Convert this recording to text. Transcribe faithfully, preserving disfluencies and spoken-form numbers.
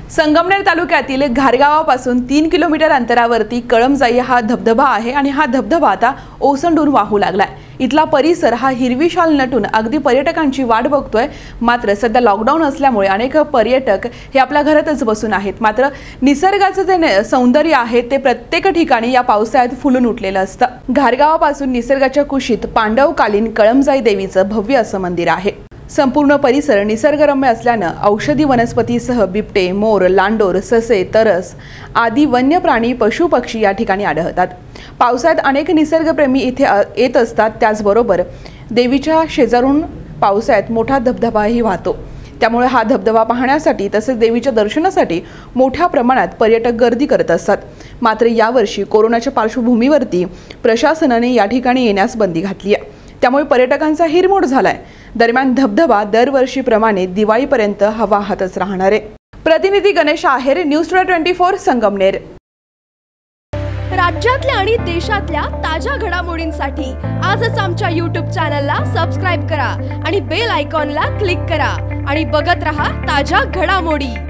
संगमनेर तालुक्यातील घारगावापासून तीन किलोमीटर अंतरावरती कळमज हा धबधबा आहे आणि हा धबधबा आता ओसंडून वाहू लागलाय। इथला परिसर हा हिरवी शाल नटून अगदी पर्यटकांची वाट बघतोय। मात्र सध्या लॉकडाऊन असल्यामुळे अनेक पर्यटक हे आपल्या घरातच बसून आहेत। मात्र निसर्गाचं जे सौंदर्य आहे ते प्रत्येक ठिकाणी या पावसाळ्यात फुलून उठलेलं असतं। घारगावापासून निसर्गाच्या कुशीत पांडवकालीन कळमजाई देवीचं भव्य असं मंदिर आहे। संपूर्ण परिसर निसर्गरम्य असल्यानं औषधी वनस्पतीसह बिबटे, मोर, लांडोर, ससे, तरस आदी वन्य प्राणी, पशु पक्षी या ठिकाणी आढळतात। पावसाळ्यात अनेक निसर्गप्रेमी इथे येत असतात। त्याचबरोबर देवीच्या शेजारून पावसाळ्यात मोठा धबधबाही वाहतो। त्यामुळे हा धबधबा पाहण्यासाठी तसेच देवीच्या दर्शनासाठी मोठ्या प्रमाणात पर्यटक गर्दी करत असतात। मात्र यावर्षी कोरोनाच्या पार्श्वभूमीवरती प्रशासनाने या ठिकाणी येण्यास बंदी घातली आहे। त्यामुळे पर्यटकांचा हिरमोड झालाय। दरम्यान धबधबा दरवर्षीप्रमाणे दिवाळीपर्यंत हवा हातच राहणार आहे। प्रतिनिधी Ganesh Aher, news twenty four Sangamner. राज्यातल्या आणि देशातल्या ताज्या घडामोडींसाठी आजच आमच्या यूट्यूब चॅनलला सबस्क्राइब करा आणि बेल आयकॉनला क्लिक करा आणि बघत रहा ताज्या घडामोडी।